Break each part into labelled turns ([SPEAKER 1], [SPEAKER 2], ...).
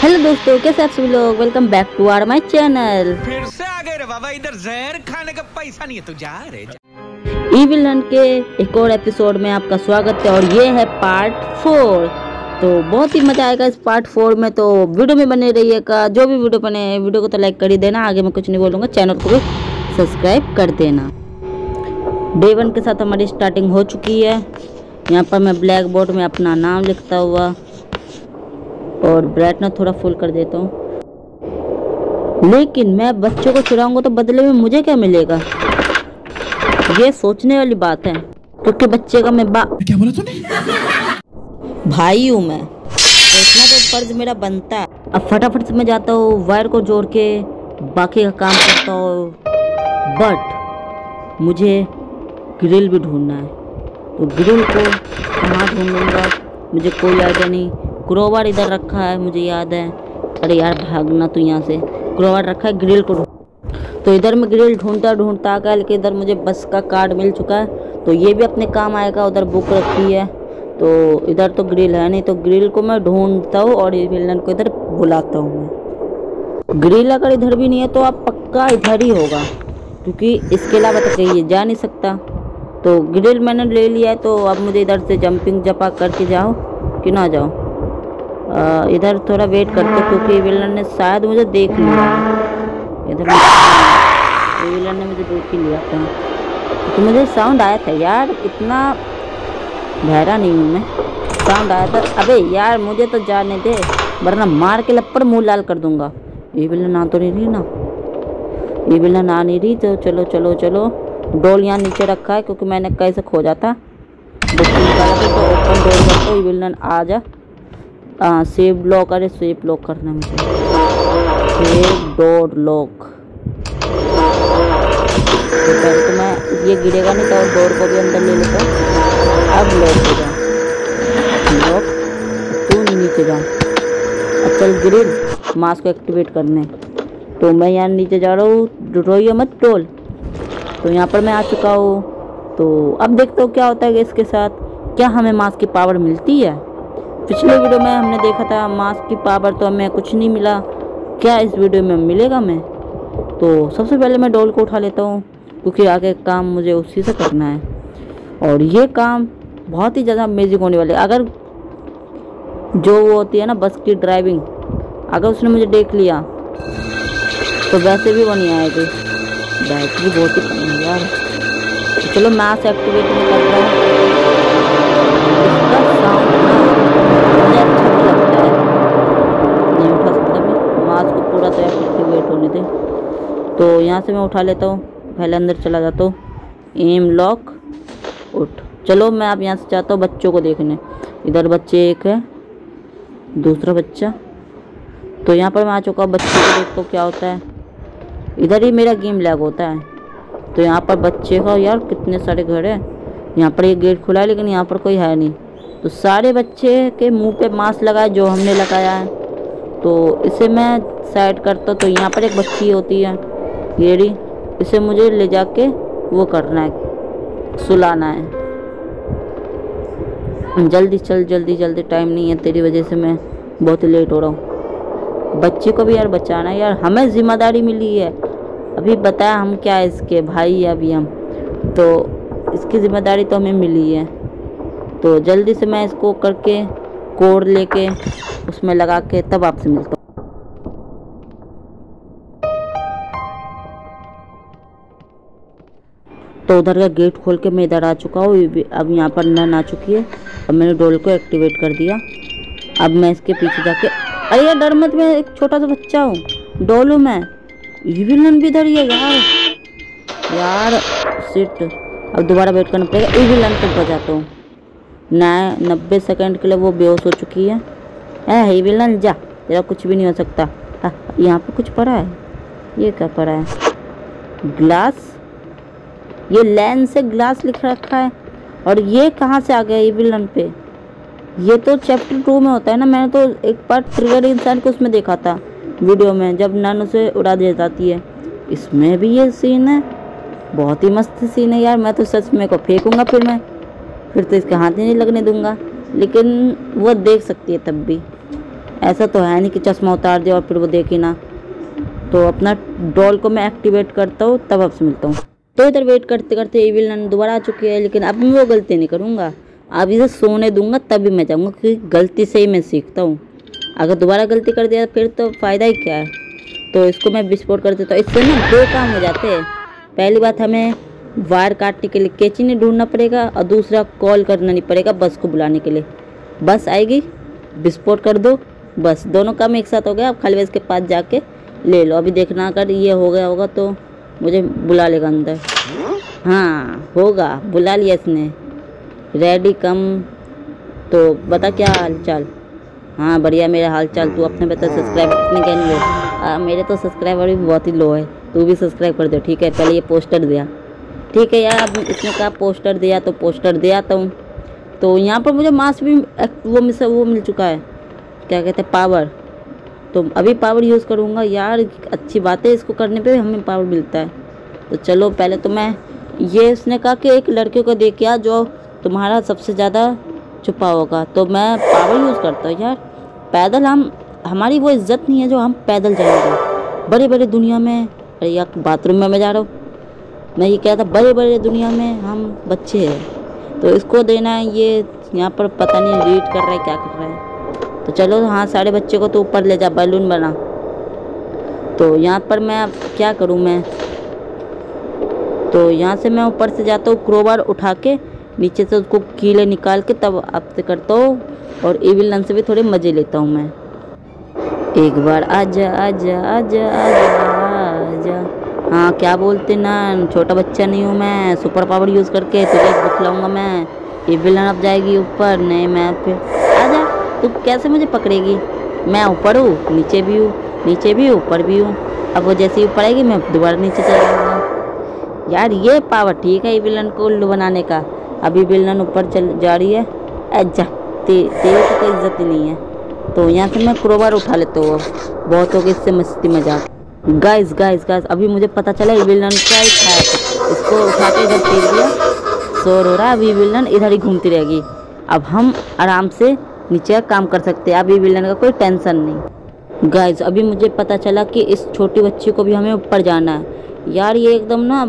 [SPEAKER 1] Hello दोस्तों, कैसे आप सभी लोग। Welcome back to our my channel.
[SPEAKER 2] फिर से आ गए रे बाबा, इधर जहर खाने का पैसा नहीं है, तू जा रे।
[SPEAKER 1] इविल रन के एक और एपिसोड में आपका स्वागत है और ये है पार्ट 4। तो बहुत ही मजा आएगा इस पार्ट 4 में, तो वीडियो में बने रहिएगा। जो भी वीडियो बने वीडियो को तो लाइक कर ही देना। आगे मैं कुछ नहीं बोलूँगा, चैनल को भी सब्सक्राइब कर देना। डे 1 के साथ हमारी स्टार्टिंग हो चुकी है। यहाँ पर मैं ब्लैक बोर्ड में अपना नाम लिखता हुआ और ब्राइटनेस थोड़ा फुल कर देता हूँ। लेकिन मैं बच्चों को चुराऊंगा तो बदले में मुझे क्या मिलेगा, ये सोचने वाली बात है। क्योंकि बच्चे का मैं
[SPEAKER 3] क्या बोला तूने?
[SPEAKER 1] भाई हूँ मैं, तो इतना तो फर्ज मेरा बनता है। अब फटाफट से मैं जाता हूँ, वायर को जोड़ के बाकी का काम करता हूँ। बट मुझे ग्रिल भी ढूंढना है, तो ग्रिल को कहाँ ढूंढूंगा मुझे कोई आइडिया नहीं। क्रोबार इधर रखा है, मुझे याद है। अरे यार भागना तो यहाँ से। क्रोबार रखा है, ग्रिल को तो इधर मैं ग्रिल ढूंढता आ गया। लेकिन इधर मुझे बस का कार्ड मिल चुका है, तो ये भी अपने काम आएगा। उधर बुक रखी है, तो इधर तो ग्रिल है नहीं, तो ग्रिल को मैं ढूंढता हूँ और विलन को इधर बुलाता हूँ मैं। ग्रिल अगर इधर भी नहीं है तो आप पक्का इधर ही होगा, क्योंकि इसके अलावा तो कहीं जा नहीं सकता। तो ग्रिल मैंने ले लिया है, तो अब मुझे इधर से जंपिंग जपा करके जाओ कि ना जाओ। इधर थोड़ा वेट करते, क्योंकि विलन ने शायद मुझे देख लिया है। इधर विलन ने मुझे देख ही लिया था, तो मुझे साउंड आया था यार। इतना बहरा नहीं हूँ मैं, साउंड आया था। अबे यार मुझे तो जाने दे, वरना मार के लपड़ मुंह लाल कर दूंगा। ये विलन आ तो नहीं रही ना, ये विलन आ नहीं रही। तो चलो चलो चलो, डोल यहाँ नीचे रखा है, क्योंकि मैंने कैसे खो जाता। तो ओपन डोर करते, विलन आ जा। सेव लॉक, अरे सेव लॉक करना है मुझे, सेव डोर लॉक। तो मैं ये गिरेगा नहीं, तो डोर को भी अंदर ले लेता हूँ। अब लॉक हो जाए, लॉक। तू नहीं नीचे जा, अब चल ग्रिल मास्क को एक्टिवेट करने। तो मैं यहाँ नीचे जा रहा हूँ, रोइए मत टोल। तो यहाँ पर मैं आ चुका हूँ। तो अब देखता हूँ क्या होता है इसके साथ। क्या हमें मास्क की पावर मिलती है? पिछले वीडियो में हमने देखा था मास्क की पावर, तो हमें कुछ नहीं मिला। क्या इस वीडियो में मिलेगा हमें? तो सबसे पहले मैं डोल को उठा लेता हूँ, क्योंकि आगे काम मुझे उसी से करना है। और ये काम बहुत ही ज़्यादा अमेजिंग होने वाले। अगर जो वो होती है ना बस की ड्राइविंग, अगर उसने मुझे देख लिया तो वैसे भी वो नहीं आएगी। बैटरी बहुत ही कम है यार। तो चलो मास्क एक्टिवेट नहीं कर रहा हूँ। इसका साउंड ना मुझे अच्छा नहीं लगता है, नहीं उठा सकता मैं। मास्क को पूरा तो एक्टिवेट होने दे। तो यहाँ से मैं उठा लेता हूँ, पहले अंदर चला जाता हूँ। एम लॉक, उठ। चलो मैं अब यहाँ से जाता हूँ बच्चों को देखने। इधर बच्चे एक है, दूसरा बच्चा। तो यहाँ पर मैं आ चुका हूँ, बच्चे को देखता हूँ क्या होता है। इधर ही मेरा गेम लैग होता है। तो यहाँ पर बच्चे का यार कितने सारे घर है। यहाँ पर ये गेट खुला है, लेकिन यहाँ पर कोई है नहीं। तो सारे बच्चे के मुंह पे मास्क लगाए जो हमने लगाया है। तो इसे मैं साइड करता हूँ। तो यहाँ पर एक बच्ची होती है, ये रही। इसे मुझे ले जाके वो करना है, सुलाना है। जल्दी चल, जल्दी जल्दी, टाइम नहीं है। तेरी वजह से मैं बहुत लेट हो रहा हूँ। बच्चे को भी यार बचाना है यार, हमें जिम्मेदारी मिली है। अभी बताया हम क्या है इसके भाई है अभी हम, तो इसकी जिम्मेदारी तो हमें मिली है। तो जल्दी से मैं इसको करके कोड लेके उसमें लगा के तब आपसे मिलता हूँ। तो उधर का गेट खोल के मैं इधर आ चुका हूँ। अब यहाँ पर नन आ चुकी है। अब मैंने डोल को एक्टिवेट कर दिया। अब मैं इसके पीछे जाके, अरे यार डर मत, मैं एक छोटा सा बच्चा हूँ, डोल हूँ मैं। विलन भी इधर ही है यार सिट। अब दोबारा वेट करना पड़ेगा। विलन को बजाता हूँ। 90 सेकंड के लिए वो बेहोश हो चुकी है। हे विलन जा, तेरा कुछ भी नहीं हो सकता। यहाँ पे कुछ पड़ा है, ये क्या पड़ा है? ग्लास, ये लेंस से ग्लास लिख रखा है। और ये कहाँ से आ गया ये विलन पे? ये तो चैप्टर 2 में होता है ना। मैंने तो एक बार ट्रिगर इंसान को उसमें देखा था वीडियो में, जब नन उसे उड़ा दी जाती है। इसमें भी ये सीन है, बहुत ही मस्त सीन है यार। मैं तो सच में को फेंकूंगा, फिर तो इसके हाथ ही नहीं लगने दूंगा। लेकिन वो देख सकती है तब भी। ऐसा तो है नहीं कि चश्मा उतार दिया और फिर वो देखे ना। तो अपना डॉल को मैं एक्टिवेट करता हूँ, तब आपसे मिलता हूँ। तो इधर वेट करते करते ये विलन दोबारा आ चुकी है, लेकिन अब मैं वो गलती नहीं करूँगा। अब इसे सोने दूंगा तभी मैं जाऊँगा, क्योंकि गलती से ही मैं सीखता हूँ। अगर दोबारा गलती कर दिया फिर तो फ़ायदा ही क्या है। तो इसको मैं विस्फोट कर देता हूँ। इससे ना 2 काम हो जाते हैं। पहली बात, हमें वायर काटने के लिए कैंची नहीं ढूंढना पड़ेगा, और दूसरा कॉल करना नहीं पड़ेगा बस को बुलाने के लिए। बस आएगी, विस्फोट कर दो, बस दोनों काम एक साथ हो गया। अब खाली बस के पास जाके ले लो। अभी देखना अगर ये हो गया होगा तो मुझे बुला लेगा अंदर। हाँ होगा, बुला लिया इसने। Ready come. तो बता क्या हाल चाल। हाँ बढ़िया मेरा हाल चाल। तू अपने बता सब्सक्राइबर कितने क्या नहीं है। मेरे तो सब्सक्राइबर भी बहुत ही लो है। तू भी सब्सक्राइब कर दो ठीक है। पहले ये पोस्टर दिया, ठीक है यार। अब इसने कहा पोस्टर दिया तो पोस्टर दे आता हूँ। तो यहाँ पर मुझे मास भी वो मिल चुका है, क्या कहते हैं, पावर। तो अभी पावर यूज़ करूँगा यार। अच्छी बात है, इसको करने पे हमें पावर मिलता है। तो चलो पहले तो मैं ये, उसने कहा कि एक लड़के को देखिए जो तुम्हारा सबसे ज़्यादा छुपा होगा। तो मैं पावर यूज़ करता हूँ यार। पैदल हमारी वो इज्जत नहीं है जो हम पैदल जाएंगे बड़े बड़े दुनिया में। अरे यार बाथरूम में मैं जा रहा हूँ। मैं ये कह था बड़े बड़े दुनिया में हम बच्चे हैं। तो इसको देना है ये, यहाँ पर पता नहीं रीड कर रहा है क्या कर रहा है। तो चलो हाँ, सारे बच्चे को तो ऊपर ले जा, बैलून बना। तो यहाँ पर मैं अब क्या करूँ मैं, तो यहाँ से मैं ऊपर से जाता हूँ, क्रोबार उठा के नीचे से उसको कीले निकाल के तब आपसे करता हूँ। और एविल लन से भी थोड़े मज़े लेता हूँ मैं। एक बार आजा आजा आजा आजा आजा। हाँ क्या बोलते ना, छोटा बच्चा नहीं हूँ मैं। सुपर पावर यूज़ करके तुझे बुखलाऊंगा मैं। एविल लन अब जाएगी ऊपर नए मैप पे। आजा, तू कैसे मुझे पकड़ेगी। मैं ऊपर हूँ, नीचे भी हूँ, नीचे भी ऊपर भी हूँ। अब वो जैसे ही ऊपर आएगी मैं दोबारा नीचे चला जाऊँगा। यार ये पावर ठीक है विलन को उल्लू बनाने का। अभी विलन ऊपर चल जा रही है। अच्छा तेरी तो कोई इज्जत ही नहीं है। तो यहाँ से मैं क्रोबार उठा लेता हूँ। बहुत हो गई इससे मस्ती मजाक। गाइस गाइस गाइस, अभी मुझे पता चला विलन क्या ही खाया था। इसको उठा के इधर फेंक दिया, शोर हो रहा है। अभी विलन इधर ही घूमती रहेगी। अब हम आराम से नीचे का काम कर सकते हैं। अभी विलन का कोई टेंशन नहीं। गाइस अभी मुझे पता चला कि इस छोटी बच्ची को भी हमें ऊपर जाना है। यार ये एकदम ना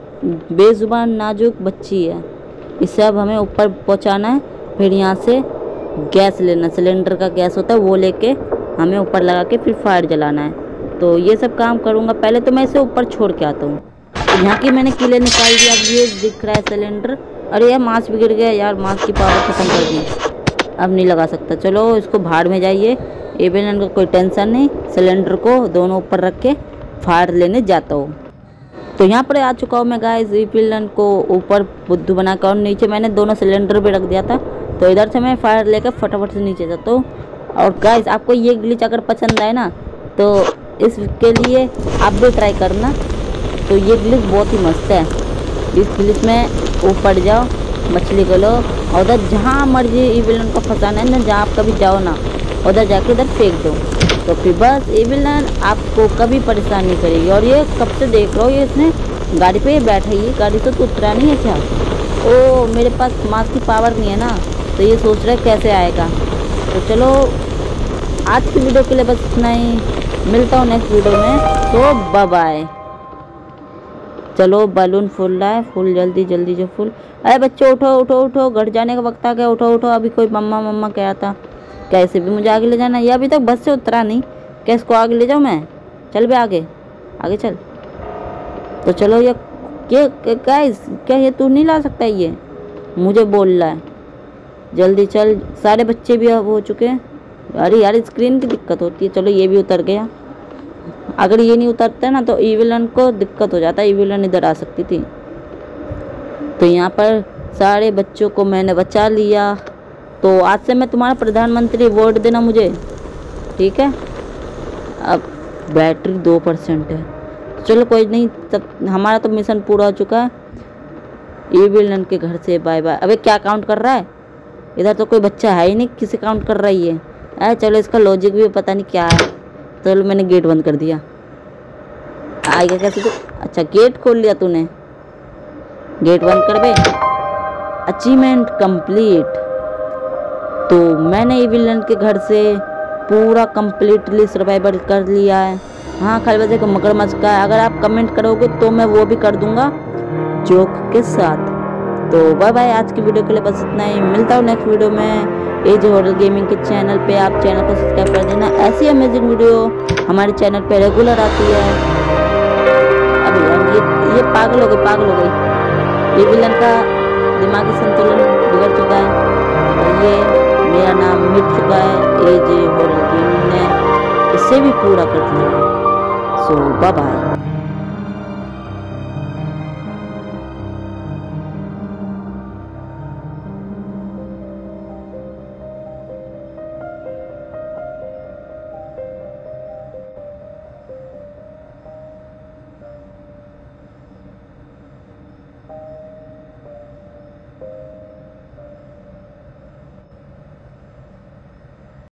[SPEAKER 1] बेजुबान नाजुक बच्ची है। इसे अब हमें ऊपर पहुंचाना है। फिर यहाँ से गैस लेना, सिलेंडर का गैस होता है वो लेके हमें ऊपर लगा के फिर फायर जलाना है। तो ये सब काम करूँगा। पहले तो मैं इसे ऊपर छोड़ के आता हूँ। तो यहाँ की मैंने कीले निकाल दिया। अब ये दिख रहा है सिलेंडर। अरे यार मांस बिगड़ गया यार, मांस की पावर ख़त्म कर दी। अब नहीं लगा सकता। चलो इसको भाड़ में जाइए। एविलन का कोई टेंशन नहीं। सिलेंडर को दोनों ऊपर रख के फायर लेने जाता हूँ। तो यहाँ पर आ चुका हूँ मैं गाइस। एविलन को ऊपर बुद्धू बना कर, और नीचे मैंने दोनों सिलेंडर भी रख दिया था। तो इधर से मैं फायर लेकर फटाफट से नीचे जाता हूँ। और गाइस आपको ये ग्लिच अगर पसंद आए ना तो इसके लिए आप भी ट्राई करना। तो ये ग्लिच बहुत ही मस्त है। इस ग्लिच में ऊपर जाओ, मछली को लो, और उधर जहाँ मर्जी एविलन को फंसाना है ना, जहाँ आप कभी जाओ ना उधर जाके इधर फेंक दो। तो फिर बस एविलन आपको कभी परेशान नहीं करेगी। और ये कब से देख रहा हो, ये इसने गाड़ी पे बैठा ही, गाड़ी से तो उतरा नहीं है क्या। ओ मेरे पास मास्क की पावर नहीं है ना, तो ये सोच रहा है कैसे आएगा। तो चलो आज की वीडियो के लिए बस इतना ही। मिलता हूँ नेक्स्ट वीडियो में। तो बाय बाय। चलो बैलून फूल रहा है, फुल जल्दी जल्दी जो फुल। अरे बच्चों उठो उठो उठो, घर जाने का वक्त आ गया। उठो उठो, अभी कोई मम्मा मम्मा कह रहा था। कैसे भी मुझे आगे ले जाना। ये अभी तक बस से उतरा नहीं, क्या इसको आगे ले जाऊँ मैं। चल बे आगे आगे चल। तो चलो ये गाइस क्या ये तू नहीं ला सकता, ये मुझे बोल रहा है। जल्दी चल, सारे बच्चे भी अब हो चुके हैं। अरे यार स्क्रीन की दिक्कत होती है। चलो ये भी उतर गया। अगर ये नहीं उतरता ना तो एविलन को दिक्कत हो जाता है। एविलन इधर आ सकती थी। तो यहाँ पर सारे बच्चों को मैंने बचा लिया। तो आज से मैं तुम्हारा प्रधानमंत्री, वोट देना मुझे, ठीक है। अब बैटरी 2% है। तो चलो कोई नहीं, तब हमारा तो मिशन पूरा हो चुका है। एविलन के घर से बाय बाय। अबे क्या काउंट कर रहा है, इधर तो कोई बच्चा है ही नहीं, किसे काउंट कर रही है। अरे चलो इसका लॉजिक भी पता नहीं क्या है। चलो मैंने गेट बंद कर दिया। आएगा कैसे तू। अच्छा गेट खोल लिया तूने, गेट बंद कर बे। Achievement complete. तो मैंने एविलन के घर से पूरा कंप्लीटली सर्वाइवल कर लिया है। हाँ, खाली बचे को मगरमच्छ का है। अगर आप कमेंट करोगे तो मैं वो भी कर दूंगा जोक के साथ। तो बाय बाय, आज की वीडियो के लिए बस इतना ही। मिलता हूँ नेक्स्ट वीडियो में एज हॉरर गेमिंग के चैनल पे। आप चैनल को सब्सक्राइब कर देना, ऐसी अमेजिंग वीडियो हमारे चैनल पे रेगुलर आती है। अभी यार ये पागल हो गई। ये विलन का दिमागी संतुलन बिगड़ चुका है और ये मेरा नाम मिट चुका है एज हॉरर गेमिंग ने, इससे भी पूरा कर लिया। So bye bye.